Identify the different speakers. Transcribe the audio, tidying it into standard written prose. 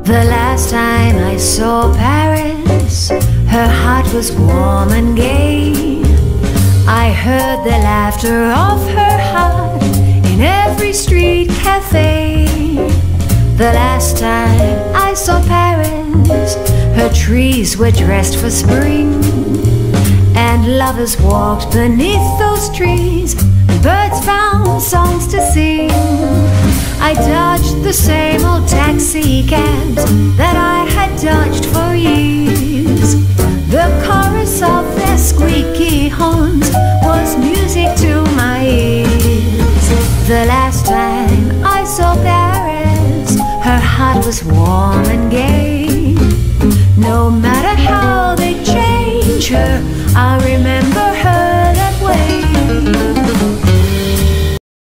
Speaker 1: The last time I saw Paris, her heart was warm and gay. I heard the laughter of her heart in every street cafe. The last time I saw Paris, her trees were dressed for spring, and lovers walked beneath those trees, and birds found songs to sing. I dodged the same old taxi cabs that I had dodged for years. The chorus of their squeaky horns was music to my ears. The last time I saw Paris, her heart was warm and gay. No matter how they change her, I'll remember her